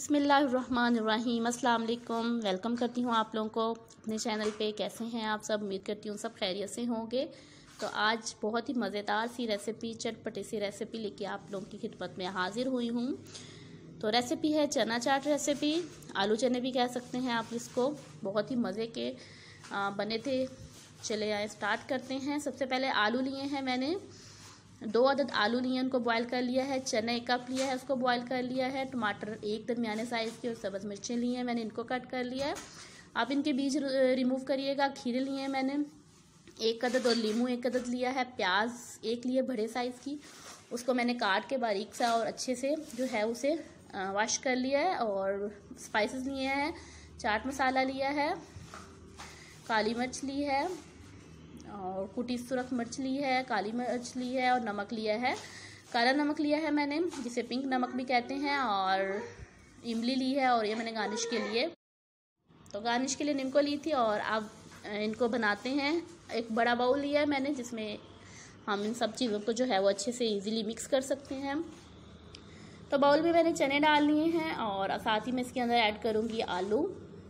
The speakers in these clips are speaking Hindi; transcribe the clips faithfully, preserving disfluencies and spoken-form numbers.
बिस्मिल्लाहिर्रहमानिर्रहीम। अस्सलाम वालेकुम। वेलकम करती हूँ आप लोगों को अपने चैनल पे। कैसे हैं आप सब? उम्मीद करती हूँ सब खैरियत से होंगे। तो आज बहुत ही मज़ेदार सी रेसिपी, चटपटी सी रेसिपी लेके आप लोगों की खिदमत में हाजिर हुई हूँ। तो रेसिपी है चना चाट रेसिपी, आलू चने भी कह सकते हैं आप इसको। बहुत ही मज़े के आ, बने थे। चले आए स्टार्ट करते हैं। सबसे पहले आलू लिए हैं मैंने, दो अदद आलू लिए, उनको बॉईल कर लिया है। चना एक कप लिया है, उसको बॉईल कर लिया है। टमाटर एक दरमियाने साइज़ के और सब्ज़ मिर्चें ली हैं मैंने, इनको कट कर लिया है। आप इनके बीज रिमूव करिएगा। खीरे लिए हैं मैंने एक अदद और लीमू एक अदद लिया है। प्याज एक लिए बड़े साइज़ की, उसको मैंने काट के बारीक सा और अच्छे से जो है उसे वॉश कर लिया है। और स्पाइसेस लिए हैं, चाट मसाला लिया है, काली मिर्च ली है और कुटी सुरख मिर्च ली है, काली मिर्च ली है और नमक लिया है। काला नमक लिया है मैंने, जिसे पिंक नमक भी कहते हैं, और इमली ली है। और ये मैंने गार्निश के लिए, तो गार्निश के लिए नींबू ली थी। और अब इनको बनाते हैं। एक बड़ा बाउल लिया है मैंने, जिसमें हम इन सब चीज़ों को जो है वो अच्छे से इजीली मिक्स कर सकते हैं। तो बाउल में मैंने चने डाल लिए हैं और साथ ही मैं इसके अंदर ऐड करूँगी आलू।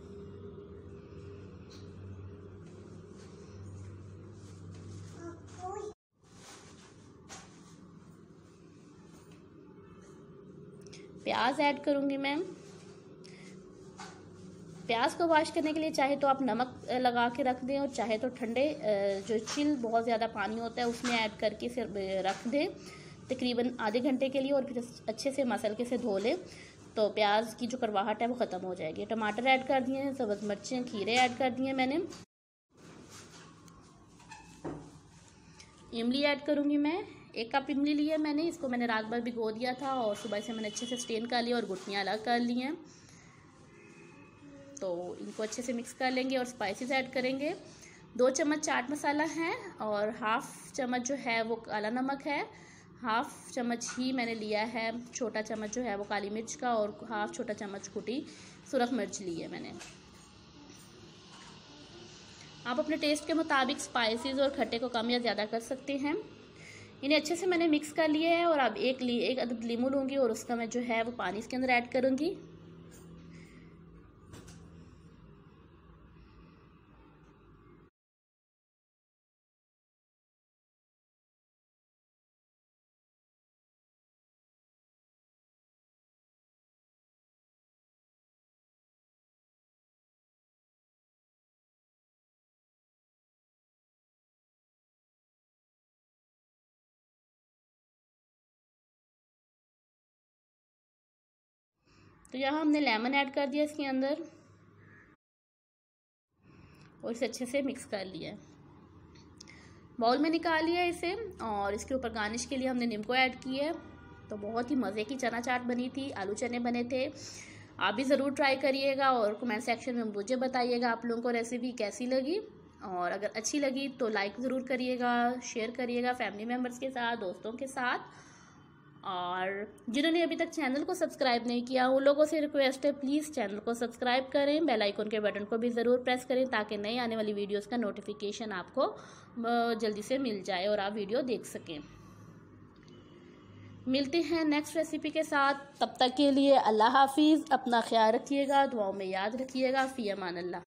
प्याज ऐड करूँगी मैं। प्याज को वॉश करने के लिए चाहे तो आप नमक लगा के रख दें, और चाहे तो ठंडे जो चिल बहुत ज़्यादा पानी होता है उसमें ऐड करके फिर रख दें तकरीबन आधे घंटे के लिए, और फिर अच्छे से मसल के से धो लें तो प्याज की जो कड़वाहट है वो ख़त्म हो जाएगी। टमाटर ऐड कर दिए हैं, सब्ज़ मिर्चें, खीरे ऐड कर दिए मैंने। इमली ऐड करूँगी मैं। एक कप इमली ली है मैंने, इसको मैंने रात भर भिगो दिया था और सुबह से मैंने अच्छे से स्टेन कर लिया और गुठलियाँ अलग कर ली हैं। तो इनको अच्छे से मिक्स कर लेंगे और स्पाइसेस ऐड करेंगे। दो चम्मच चाट मसाला है और हाफ चम्मच जो है वो काला नमक है। हाफ चम्मच ही मैंने लिया है छोटा चम्मच जो है वो काली मिर्च का, और हाफ छोटा चम्मच कुटी सुरख मिर्च ली है मैंने। आप अपने टेस्ट के मुताबिक स्पाइसेस और खट्टे को कम या ज़्यादा कर सकते हैं। इन्हें अच्छे से मैंने मिक्स कर लिया है। और अब एक ली एक अदद लीमू लूँगी और उसका मैं जो है वो पानी इसके अंदर ऐड करूँगी। तो यहाँ हमने लेमन ऐड कर दिया इसके अंदर और इसे अच्छे से मिक्स कर लिया है। बाउल में निकाल लिया इसे, और इसके ऊपर गार्निश के लिए हमने नींबू ऐड की है। तो बहुत ही मज़े की चना चाट बनी थी, आलू चने बने थे। आप भी ज़रूर ट्राई करिएगा और कमेंट सेक्शन में मुझे बताइएगा आप लोगों को रेसिपी कैसी लगी। और अगर अच्छी लगी तो लाइक ज़रूर करिएगा, शेयर करिएगा फैमिली मेम्बर्स के साथ, दोस्तों के साथ। और जिन्होंने अभी तक चैनल को सब्सक्राइब नहीं किया उन लोगों से रिक्वेस्ट है, प्लीज़ चैनल को सब्सक्राइब करें, बेल आइकन के बटन को भी ज़रूर प्रेस करें ताकि नई आने वाली वीडियोस का नोटिफिकेशन आपको जल्दी से मिल जाए और आप वीडियो देख सकें। मिलते हैं नेक्स्ट रेसिपी के साथ। तब तक के लिए अल्लाह हाफिज़। अपना ख्याल रखिएगा, दुआओं में याद रखिएगा। फ़ी अमान अल्लाह।